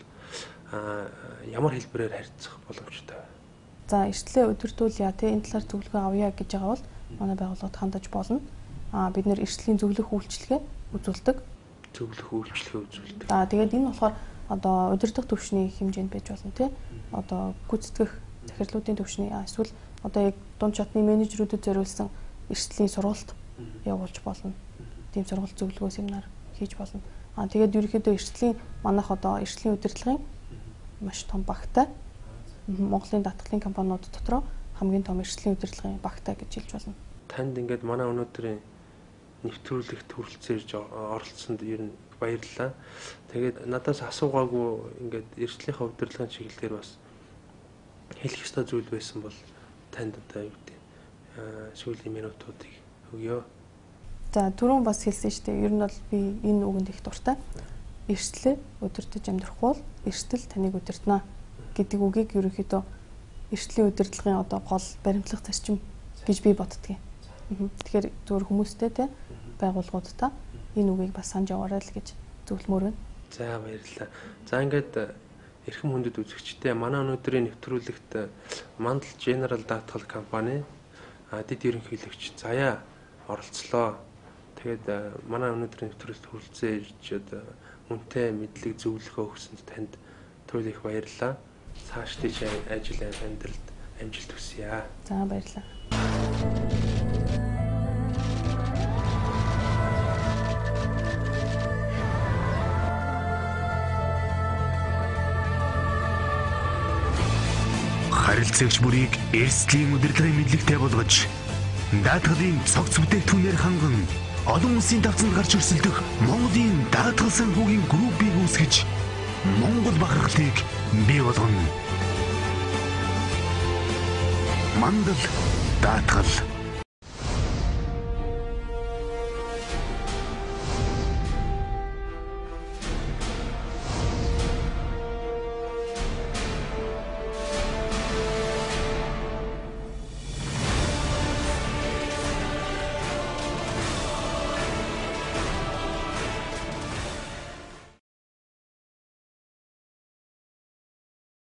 ямар хэлбэрээр харьцах боломжтой вэ? За эрсдлээ удирдуулъя те энэ талаар зөвлөгөө авъя гэж байгаа бол манай байгууллагад хандаж болно. Аа бид нэр эрсдлийн зөвлөх үйлчилгээ үзүүлдэг. Зөвлөх үйлчилгээ үзүүлдэг. Аа тэгээд энэ болохоор одоо удирдах төвшний хэмжээнд байж болно те. Одоо гүйцэтгэх захирлуудын төвшний эсвэл одоо яг дунд чатны менежерүүдэд зориулсан эрсдлийн сургалт явуулж болно. Тийм сургалт зөвлөгөө семинар хийж болно. Аа тэгээд ерөнхийдөө эрсдлийн манайх одоо эрсдлийн удирдлагын маш том багтай Монголын даатгалын компаниуд дотор хамгийн том эрсдлийн удирдлагын багтай гэж хэлж болно. Танд ингээд манай өнөөдрийн нэвтрүүлэгт хүрэлцээрж оролцсонд ер нь баярлалаа. Тэгээд надаас асуугаагүй ингээд эрсдлийнхаа удирдлагын чиглэлээр бас хэлэх ёстой зүйл байсан бол танд одоо юу гэдэг сүүлийн минутуудыг өгье. За түрүүн бас хэлсэн шүү дээ. Ер нь бол би энэ үгэнд их дуртай. Эрсдлээ удирдах амьдрах бол эрсдэл таныг удирдана гэдэг үгийг ерөнхийдөө эрсдлийн удирдлагын одоо гол баримтлах зарчим гэж би боддгийг. Тэгэхээр зөвхөн хүмүүстэй те байгууллагуудтай энэ үгийг бас санаж яваарай л гэж зөвлөмөр байна. За баярлалаа. За ингээд эрхэм хүндэт үзэгчдээ манай өнөөдрийн нэвтрүүлэгт Мандал General даатгал компани дэд ерөнхийлөгч Заяа оролцлоо. Тэгээд манай өнөөдрийн нэвтрүүлэгт хүрэлцэн ирж үнэтэй мэдлэг зөвлөгөө өгсөнд танд туйл их баярлалаа. Цаашдын ажил амьдралд амжилт хүсье. За баярлалаа. Харилцагч бүрийг эрсдлийн удирдлагын мэдлэгтэй болгож даатгалын цогц бүтээгдэхүүнээр ханган олон улсын давтамд гарч өрсөлдөх Монголын даатгал санхүүгийн группийг үүсгэж Монгол бахархлыг бий болгоно. Мандал даатгал